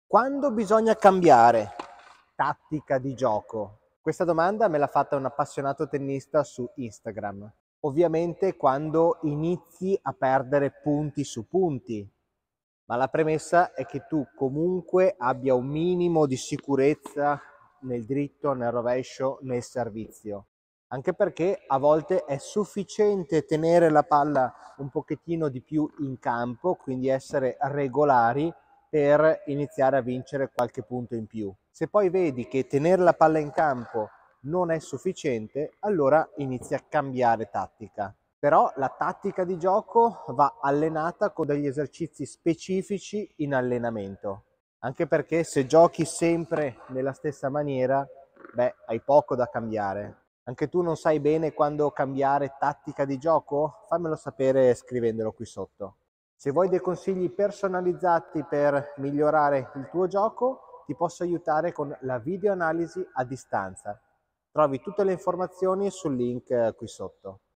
Quando bisogna cambiare tattica di gioco? Questa domanda me l'ha fatta un appassionato tennista su Instagram. Ovviamente quando inizi a perdere punti su punti, ma la premessa è che tu comunque abbia un minimo di sicurezza nel dritto, nel rovescio, nel servizio. Anche perché a volte è sufficiente tenere la palla un pochettino di più in campo, quindi essere regolari per iniziare a vincere qualche punto in più. Se poi vedi che tenere la palla in campo non è sufficiente, allora inizi a cambiare tattica. Però la tattica di gioco va allenata con degli esercizi specifici in allenamento. Anche perché se giochi sempre nella stessa maniera, hai poco da cambiare. Anche tu non sai bene quando cambiare tattica di gioco? Fammelo sapere scrivendolo qui sotto. Se vuoi dei consigli personalizzati per migliorare il tuo gioco, ti posso aiutare con la videoanalisi a distanza. Trovi tutte le informazioni sul link qui sotto.